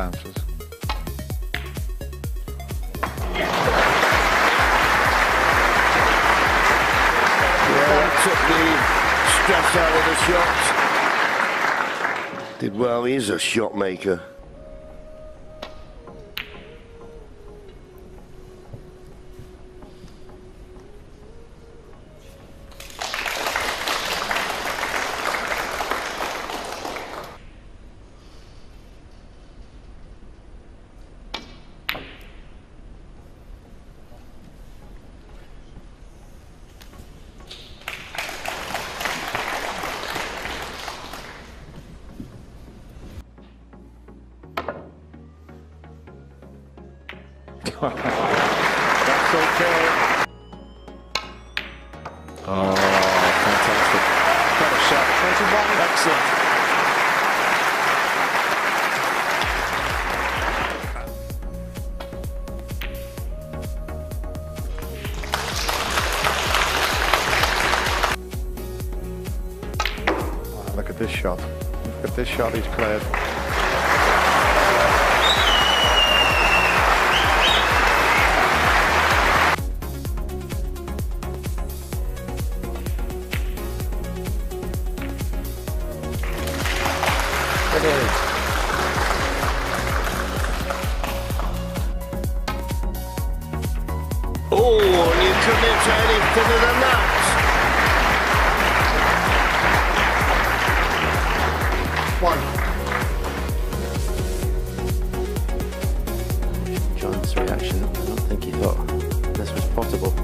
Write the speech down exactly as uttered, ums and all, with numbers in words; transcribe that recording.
circumstances. Yeah, took the stress out of the shot. Did well, he's a shot maker. That's okay. Oh, fantastic. What a shot. twenty-one. Excellent. Oh, look at this shot. Look at this shot he's played. It is. Oh, and you couldn't hit any thinner than that. One. John's reaction, I don't think he thought this was possible.